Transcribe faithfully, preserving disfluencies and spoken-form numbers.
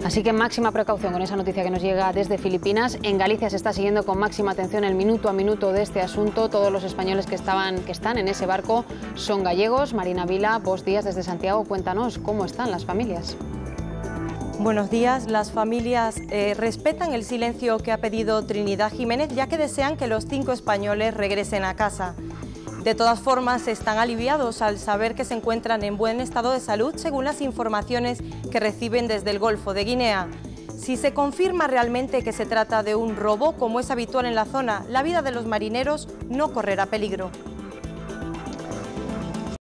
Así que máxima precaución con esa noticia que nos llega desde Filipinas. En Galicia se está siguiendo con máxima atención el minuto a minuto de este asunto. Todos los españoles que, estaban, que están en ese barco son gallegos. Marina Vila, vos días desde Santiago, cuéntanos cómo están las familias. Buenos días. Las familias eh, respetan el silencio que ha pedido Trinidad Jiménez, ya que desean que los cinco españoles regresen a casa. De todas formas, están aliviados al saber que se encuentran en buen estado de salud, según las informaciones que reciben desde el Golfo de Guinea. Si se confirma realmente que se trata de un robo, como es habitual en la zona, la vida de los marineros no correrá peligro.